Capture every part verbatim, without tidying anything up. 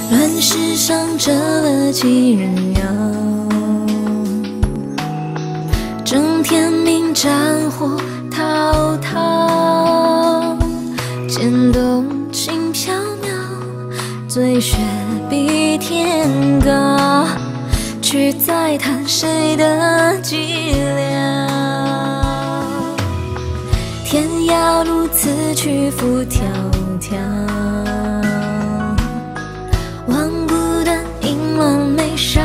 乱世上折了几人妖，整天明战火滔滔，剑动轻飘渺，醉雪比天高，却在谈谁的寂寥。天涯如此起伏迢迢，望不得阴乱眉梢，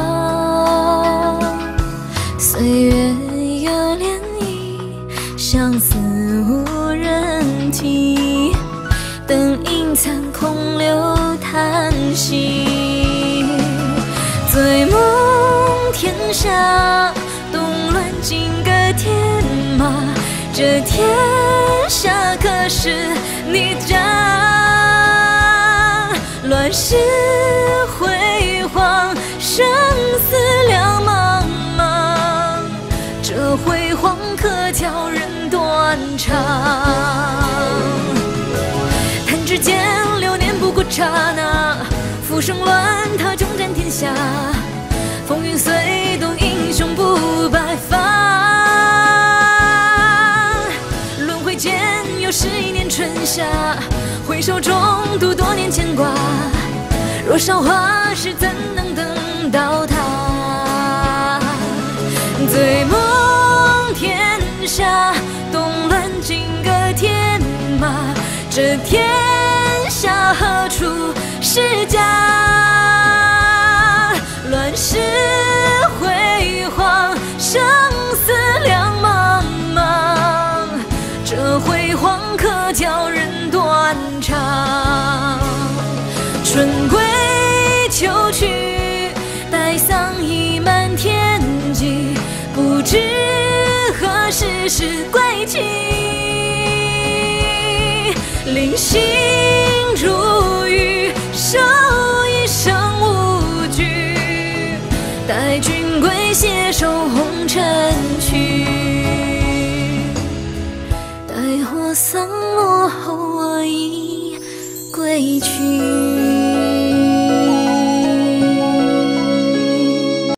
岁月有涟漪，相思无人提，灯影残空留叹息。醉梦天下，动乱尽个天马，这天下可是你家？乱世辉煌，生死两茫茫，这辉煌可叫人断肠。弹指间，流年不过刹那，浮生乱他终占天下，风云虽动，英雄不白发。轮回间又是一年春夏，回首中度多年牵挂，若韶华时怎能等到他？醉梦天下，动乱尽个天马，这天下何处是家？乱世辉煌，生死两茫茫，这辉煌可叫人断肠。春归秋去，待桑已满天际，不知何时是归期。临行如雨，守一生无惧，待君归，携手红尘去。待火桑落后，我已归去。